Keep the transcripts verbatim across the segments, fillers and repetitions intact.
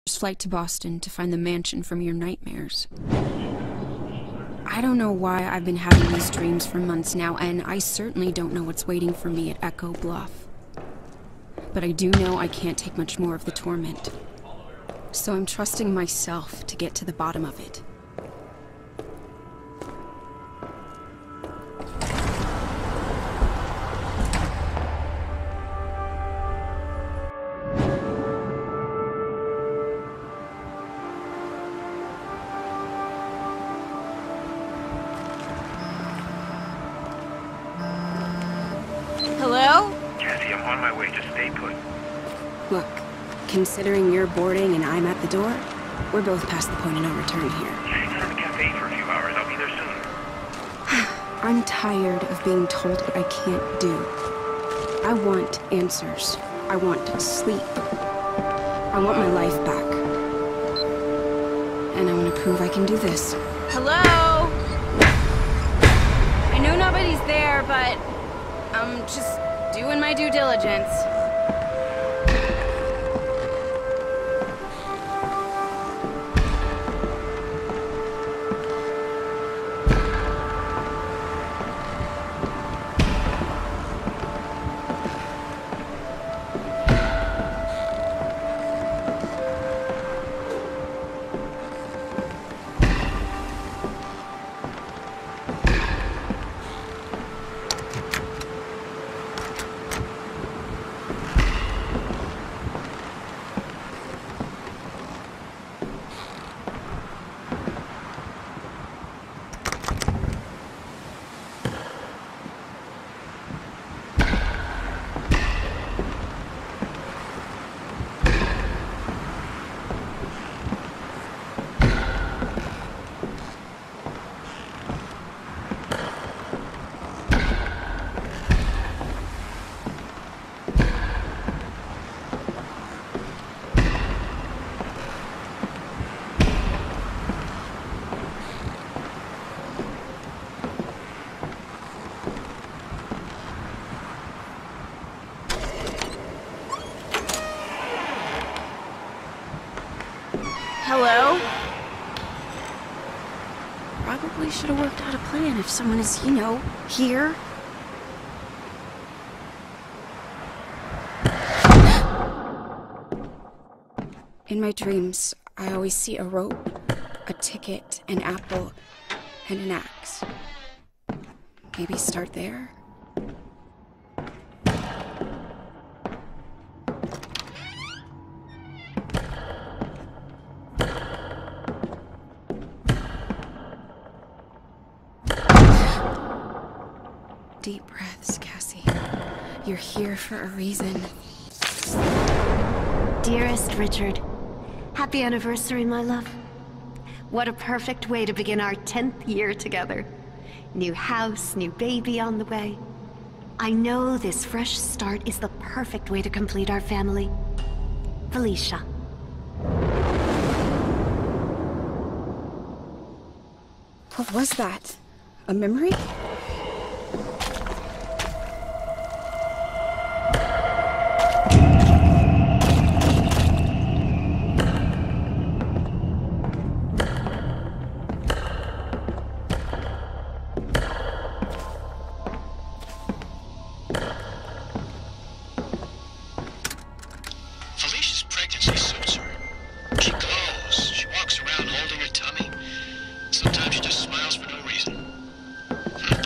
flight to Boston to find the mansion from your nightmares. I don't know why I've been having these dreams for months now, and I certainly don't know what's waiting for me at Echo Bluff. But I do know I can't take much more of the torment. So I'm trusting myself to get to the bottom of it. Hello? Cassie, I'm on my way. Just stay put. Look, considering you're boarding and I'm at the door, we're both past the point of no return here. Hang out in the cafe for a few hours. I'll be there soon. I'm tired of being told what I can't do. I want answers. I want sleep. I want my life back. And I want to prove I can do this. Hello? I know nobody's there, but I'm just doing my due diligence. Hello? Probably should have worked out a plan if someone is, you know, here. In my dreams, I always see a rope, a ticket, an apple, and an axe. Maybe start there? Deep breaths, Cassie. You're here for a reason. Dearest Richard, happy anniversary, my love. What a perfect way to begin our tenth year together. New house, new baby on the way. I know this fresh start is the perfect way to complete our family. Felicia. What was that? A memory? Felicia's pregnancy suits her. She glows. She walks around holding her tummy. Sometimes she just smiles for no reason. Hmm.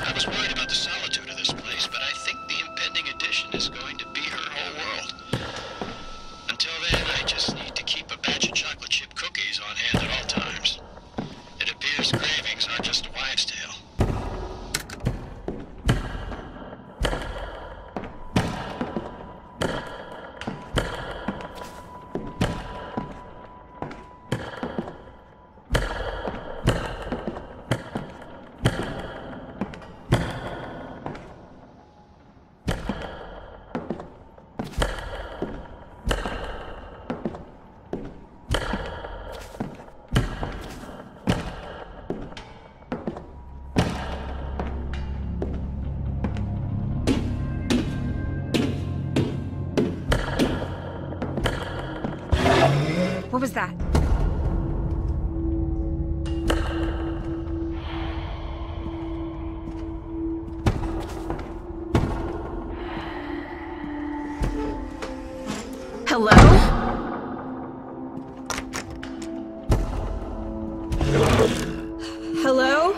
was that? Hello? Hello?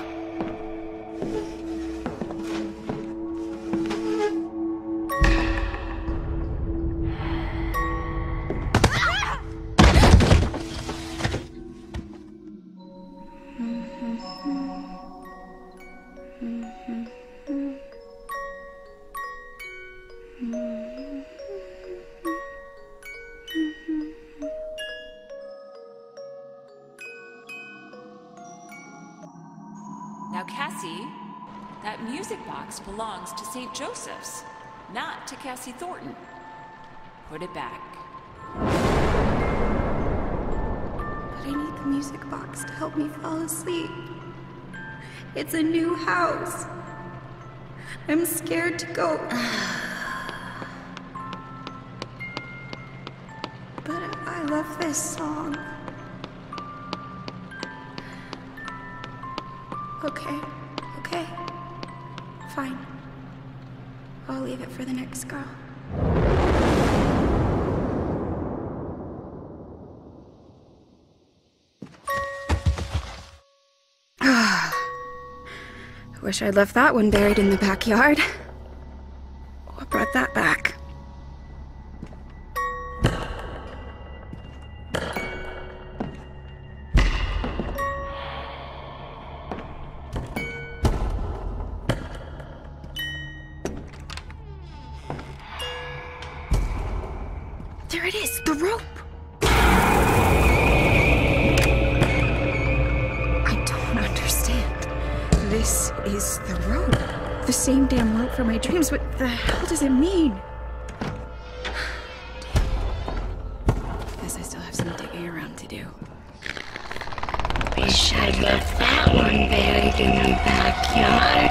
Now, Cassie, that music box belongs to Saint Joseph's, not to Cassie Thornton. Put it back. But I need the music box to help me fall asleep. It's a new house. I'm scared to go. But I love this song. Okay, okay. Fine. I'll leave it for the next girl. I wish I'd left that one buried in the backyard. What brought that back? There it is, the rope! I don't understand. This is the rope. The same damn rope for my dreams. What the hell does it mean? Damn. Guess I still have some digging around to do. Wish I'd left that one buried in the backyard.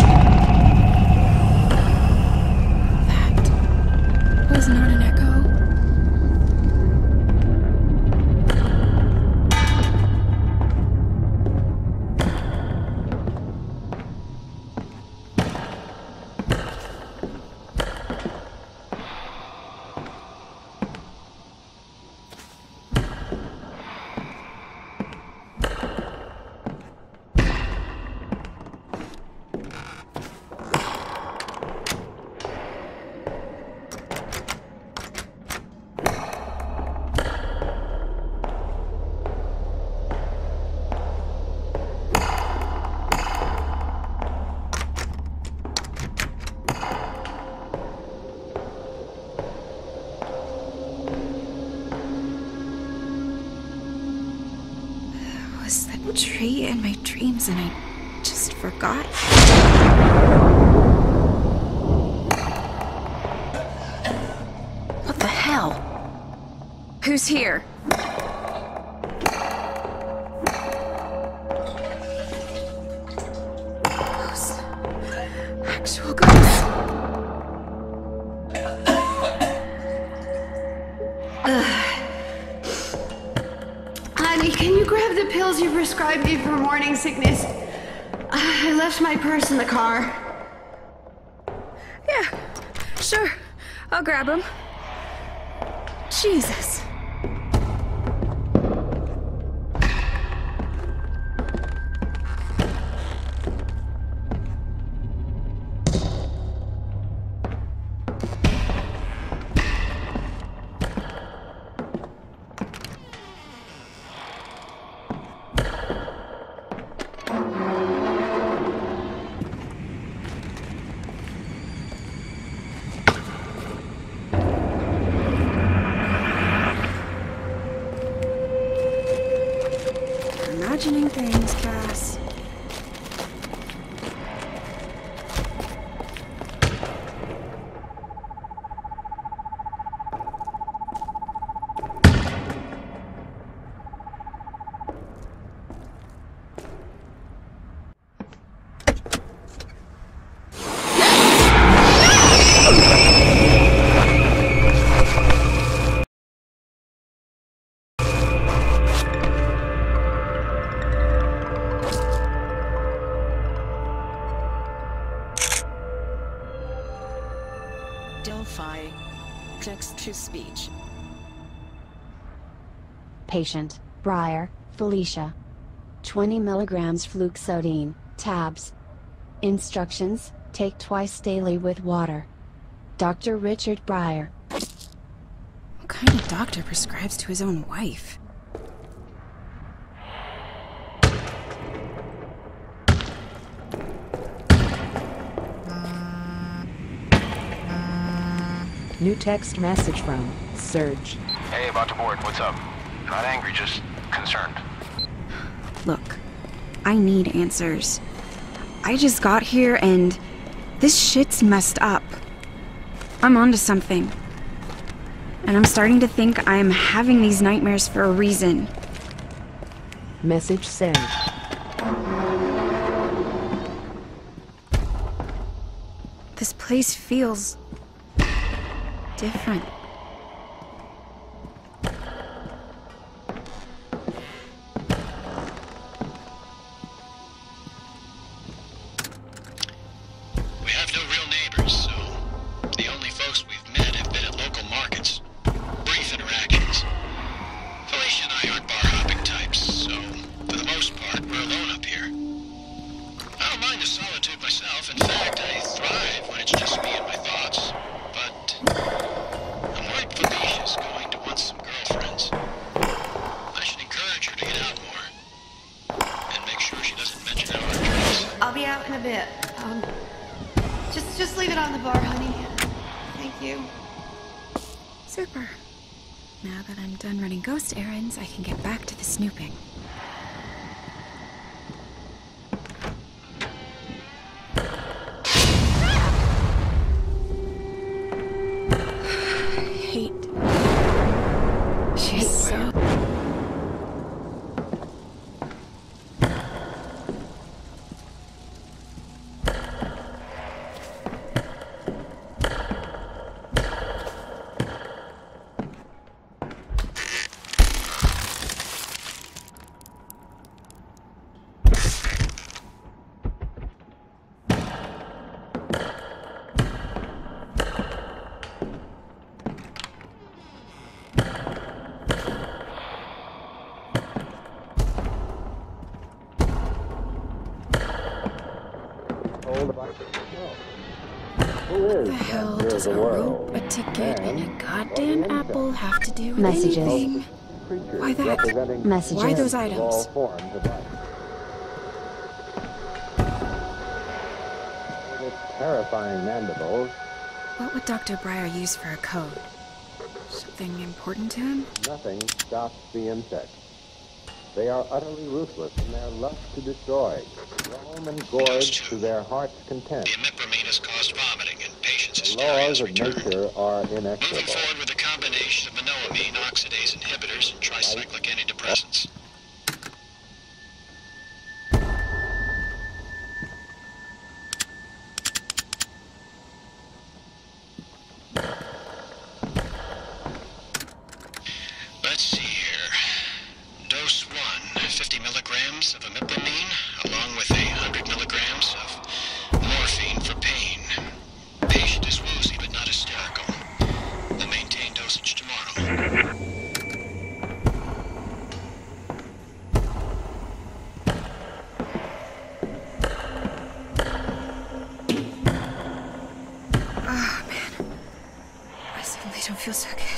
That was not an echo. Was that tree in my dreams and I just forgot? What the hell? Who's here? Ghosts. Actual ghosts. Honey, can you grab the pills you prescribed me for morning sickness? I left my purse in the car. Yeah, sure. I'll grab them. Jesus. Imagining things, Cass. Delphi. Text-to-speech. Patient, Briar, Felicia. twenty milligrams fluoxetine, tabs. Instructions, take twice daily with water. Doctor Richard Briar. What kind of doctor prescribes to his own wife? New text message from Serge. Hey, about to board. What's up? Not angry, just concerned. Look, I need answers. I just got here and this shit's messed up. I'm onto something. And I'm starting to think I'm having these nightmares for a reason. Message sent. This place feels different. We have no real neighbors, so the only folks we've met have been at local markets. Brief interactions. Felicia and I aren't bar-hopping types, so for the most part, we're alone up here. I don't mind the solitude myself. In fact, I thrive when it's just me and my thoughts. But I'm worried Felicia's going to want some girlfriends. I should encourage her to get out more. And make sure she doesn't mention our address. I'll be out in a bit. Um, just, just leave it on the bar, honey. Thank you. Super. Now that I'm done running ghost errands, I can get back to the snooping. Hate. She's so... What the hell does a rope, a ticket, and a goddamn apple have to do with Messages. anything? Why that? Messages. Why those items? Terrifying mandibles. What would Doctor Briar use for a code? Something important to him? Nothing stops the insects. They are utterly ruthless in their lust to destroy, roam and gorge to their heart's content. The imipramine has caused vomiting and patients' The hysteria laws has of returned. nature are Moving inexorable. forward with a combination of monoamine, oxidase inhibitors, and tricyclic antidepressants. Let's see here. Dose one, fifty milligrams of imipramine, along with a one hundred milligrams of morphine for pain. Patient is woozy but not hysterical. We'll maintain dosage tomorrow. Oh, man. I suddenly don't feel so good.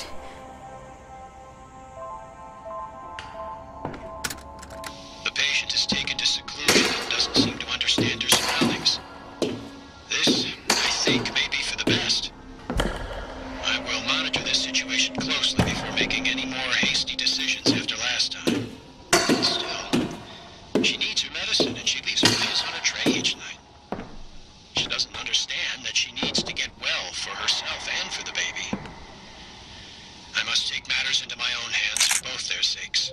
The patient is taken to seclusion and doesn't seem to understand her surroundings. This, I think, may be for the best. I will monitor this situation closely before making any more hasty decisions after last time. Still, she needs her medicine and she leaves her pills on her tray each night. She doesn't understand that she needs to get well for herself and for the baby. I must take matters into my own hands for both their sakes.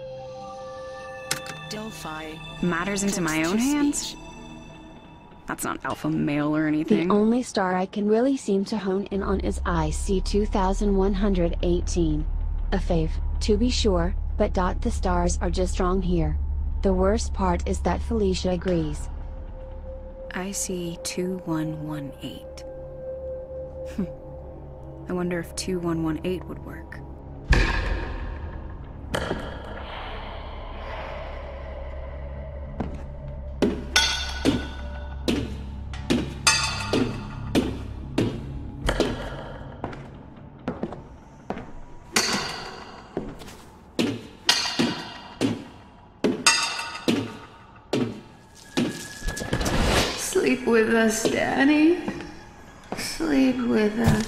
Delphi. Matters into my own hands? That's not alpha male or anything. The only star I can really seem to hone in on is I C two thousand one hundred eighteen. A fave, to be sure, but dot the stars are just wrong here. The worst part is that Felicia agrees. I C two one one eight. I wonder if two one one eight would work. Sleep with us, Daddy. Sleep with us.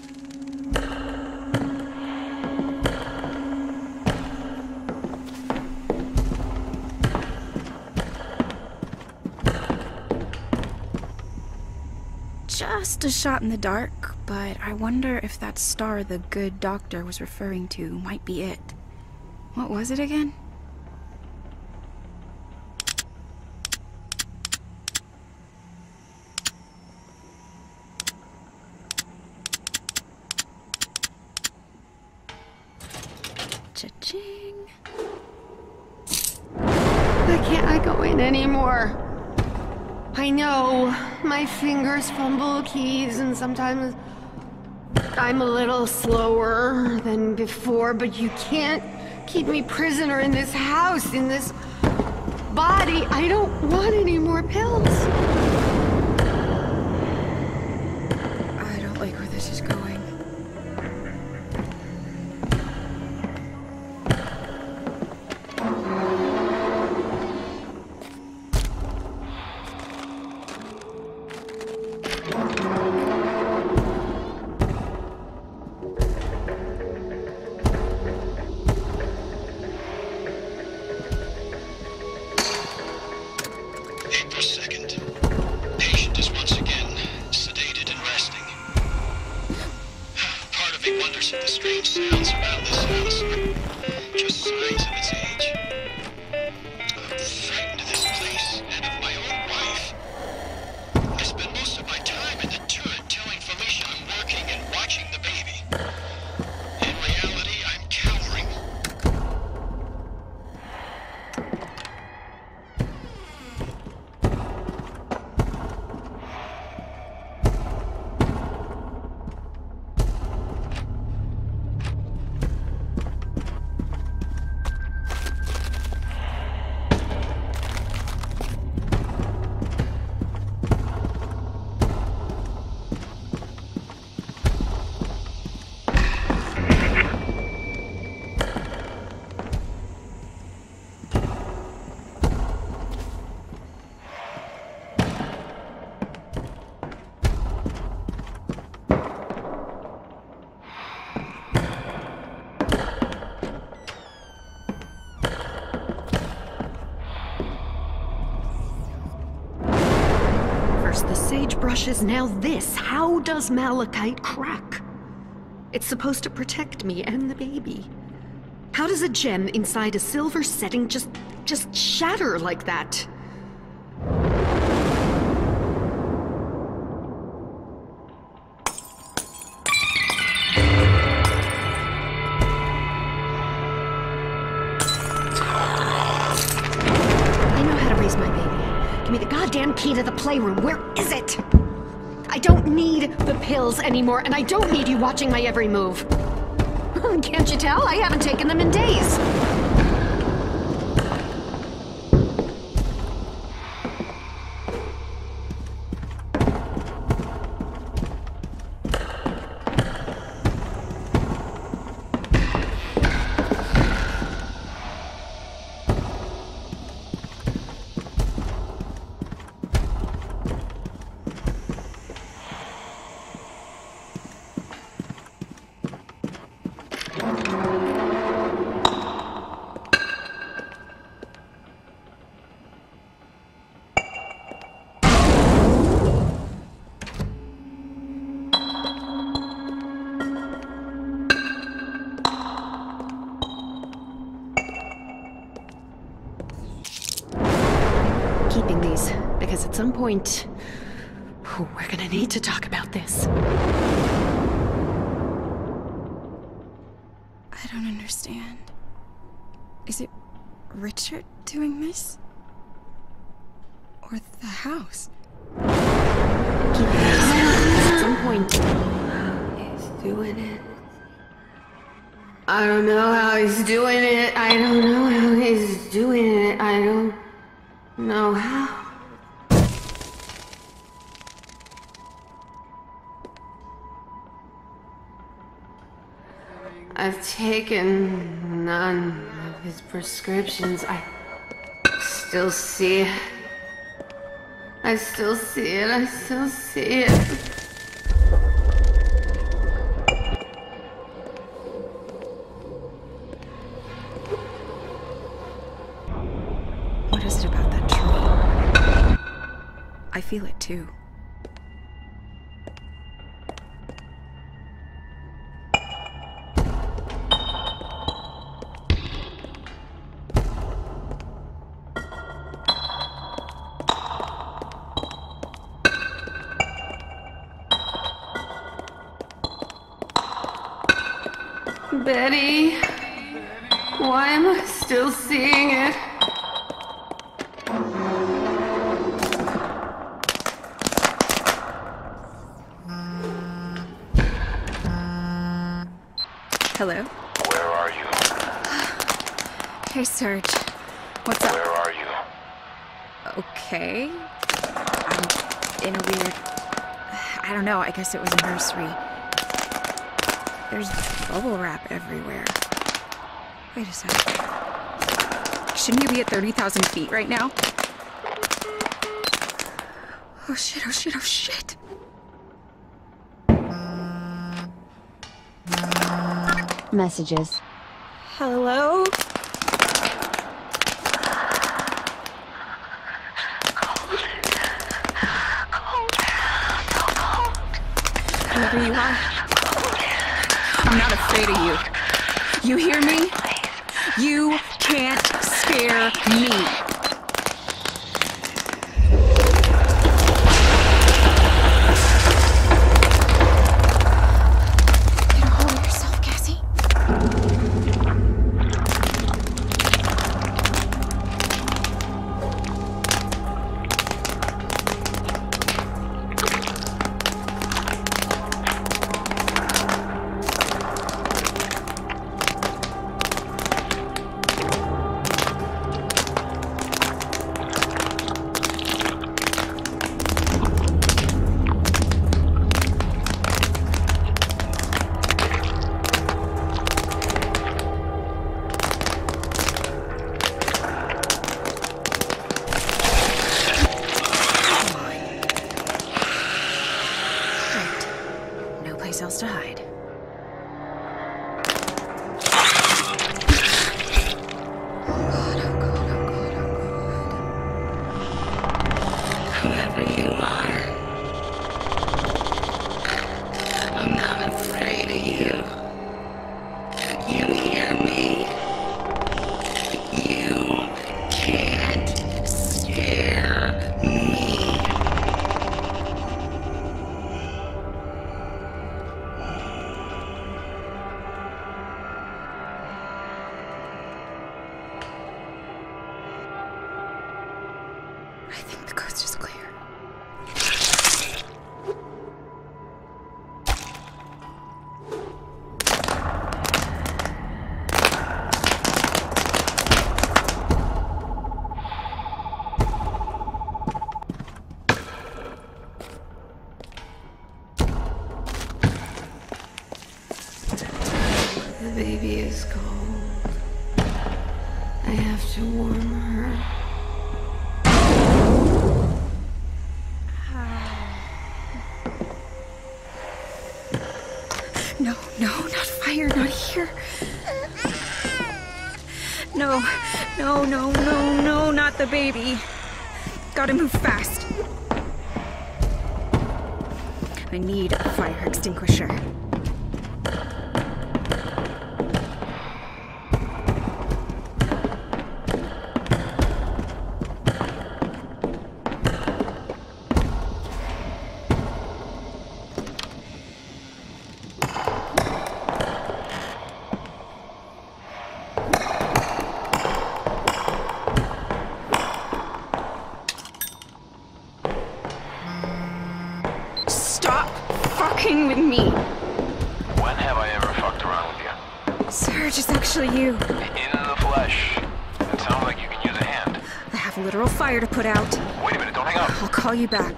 Just a shot in the dark, but I wonder if that star the good doctor was referring to might be it. What was it again? Cha-ching. Why can't I go in anymore? I know, my fingers fumble keys and sometimes I'm a little slower than before, but you can't keep me prisoner in this house, in this body. I don't want any more pills. I don't like where this is going. Brushes, now this. How does malachite crack? It's supposed to protect me and the baby. How does a gem inside a silver setting just just shatter like that? I know how to raise my baby. Give me the goddamn key to the playroom. Where is it? I don't need the pills anymore, and I don't need you watching my every move. Can't you tell? I haven't taken them in days. Keeping these, because at some point, oh, we're gonna need to talk about this. I don't understand. Is it Richard doing this? Or the house? Keeping these, at some point. doing it. I don't know how he's doing it. I don't know how he's doing it. I don't know how. I've taken none of his prescriptions. I still see it. I still see it. I still see it. What is it about that tree? I feel it too. Betty, why am I still seeing it? Hello? Where are you? Hey, Serge. What's up? Where are you? Okay. I'm in a weird... I don't know, I guess it was a nursery. There's bubble wrap everywhere. Wait a sec. Shouldn't you be at thirty thousand feet right now? Oh shit, oh shit, oh shit. Messages. Hello? Whoever you are, I'm not afraid of you. You hear me? You can't scare me. Get a hold of yourself, Cassie. Else to hide. Whoever you are, I'm not afraid of you. You hear me? You can't scare me. I think the coast is clear. The baby is cold. I have to warm her. No, no, not fire, not here. No, no, no, no, no, not the baby. Gotta move fast. I need a fire extinguisher. Stop fucking with me. actually you. In the flesh. It sounds like you can use a hand. I have literal fire to put out. Wait a minute, don't hang up. I'll call you back.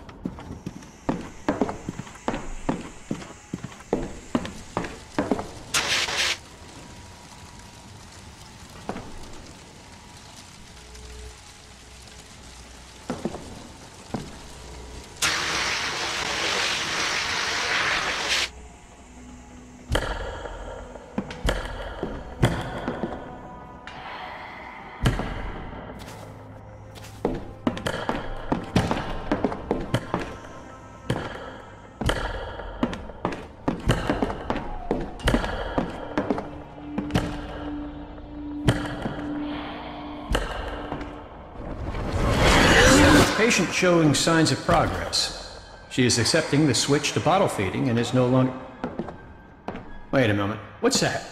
Patient showing signs of progress. She is accepting the switch to bottle feeding and is no longer... Wait a moment. What's that?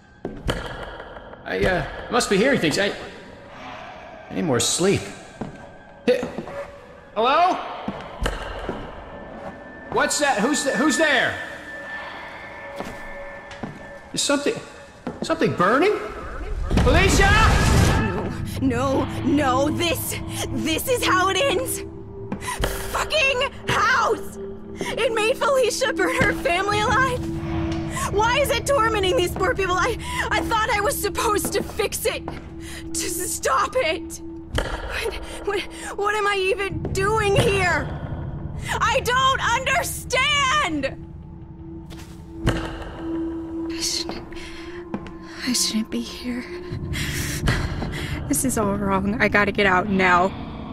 I, uh, must be hearing things. I... I need more sleep. H- Hello? What's that? Who's th- Who's there? Is something... Something burning? Felicia! No, no, this, this is how it ends! Fucking house! It made Felicia burn her family alive? Why is it tormenting these poor people? I, I thought I was supposed to fix it! To stop it! What, what, what am I even doing here? I don't understand! I shouldn't... I shouldn't be here. This is all wrong. I gotta get out now.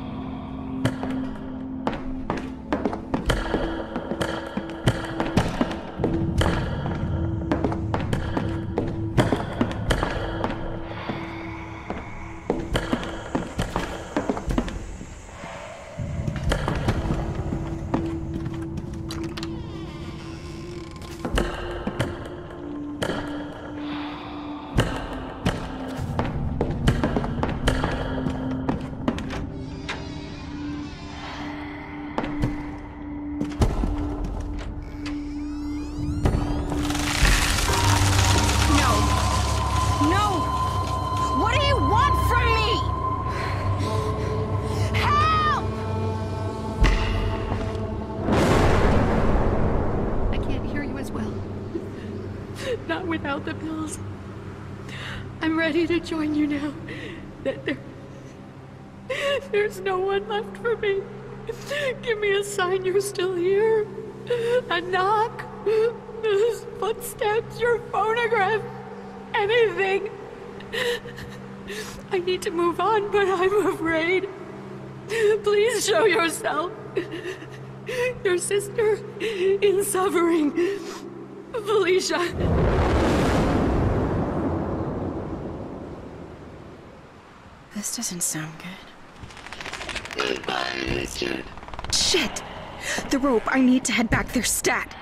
Without the pills. I'm ready to join you now. That there, there's no one left for me. Give me a sign you're still here. A knock. Footsteps, your phonograph. Anything. I need to move on, but I'm afraid. Please show yourself. Your sister in suffering. Felicia. This doesn't sound good. Goodbye, Richard. Shit! The rope, I need to head back there stat.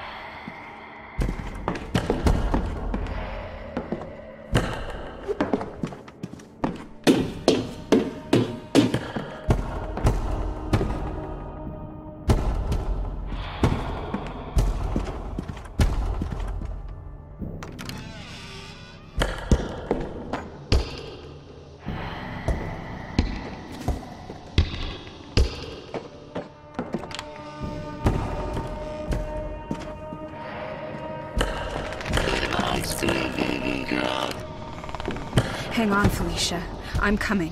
Hang on, Felicia. I'm coming.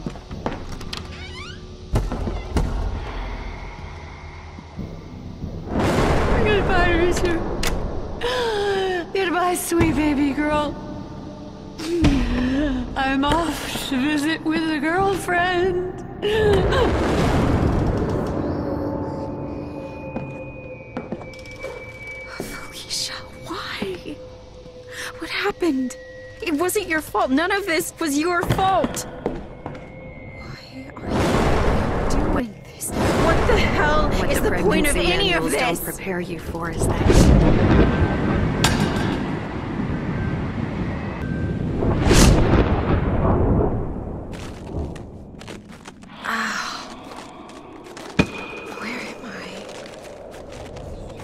Goodbye, Richard. Goodbye, sweet baby girl. I'm off to visit with a girlfriend. Felicia, why? What happened? It wasn't your fault. None of this was your fault. Why are you doing this? What the hell what is the, the point of any of this? Don't prepare you for is that.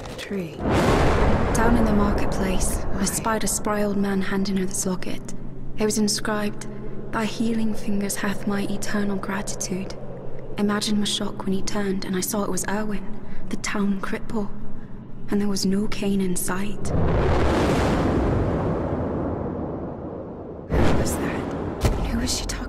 Down in the marketplace, I spied a spry old man handing her this locket. It was inscribed, "Thy healing fingers hath my eternal gratitude." Imagine my shock when he turned and I saw it was Erwin, the town cripple, and there was no Kane in sight. Who was that? Who was she talking to?